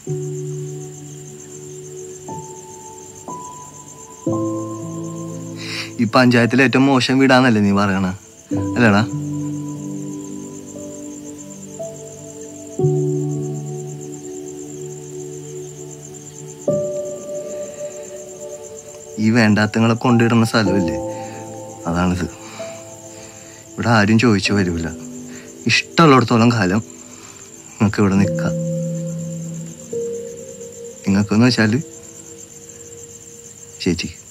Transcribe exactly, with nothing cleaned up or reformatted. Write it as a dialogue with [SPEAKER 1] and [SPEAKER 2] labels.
[SPEAKER 1] ഈ പഞ്ചായത്തിലെ ഏറ്റവും മോശം വീടാന്നല്ലേ നീ പറയണ, അല്ലേടാ? ഈ വേണ്ടാത്തങ്ങളെ കൊണ്ടിടുന്ന സ്ഥലമില്ലേ, അതാണിത്. ഇവിടെ ആരും ചോദിച്ചു വരില്ല. ഇഷ്ടമുള്ളിടത്തോളം കാലം നിങ്ങൾക്ക് ഇവിടെ നിൽക്കാം. നിങ്ങൾക്കെന്ന് വെച്ചാൽ ചേച്ചി